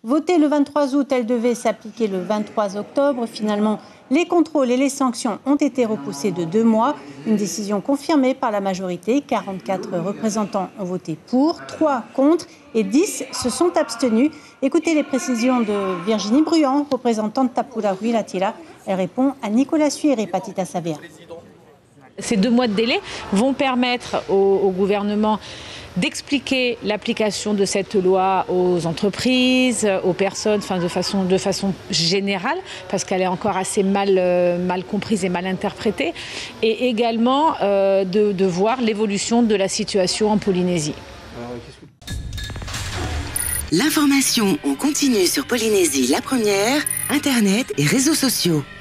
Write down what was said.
Votée le 23 août, elle devait s'appliquer le 23 octobre. Finalement, les contrôles et les sanctions ont été repoussés de 2 mois. Une décision confirmée par la majorité. 44 représentants ont voté pour, 3 contre et 10 se sont abstenus. Écoutez les précisions de Virginie Bruand, représentante Tapura Huilatira. Elle répond à Nicolas Suire et Patita Savea. Ces 2 mois de délai vont permettre au gouvernement d'expliquer l'application de cette loi aux entreprises, aux personnes, de façon générale, parce qu'elle est encore assez mal comprise et mal interprétée, et également de voir l'évolution de la situation en Polynésie. L'information en continu sur Polynésie la première, Internet et réseaux sociaux.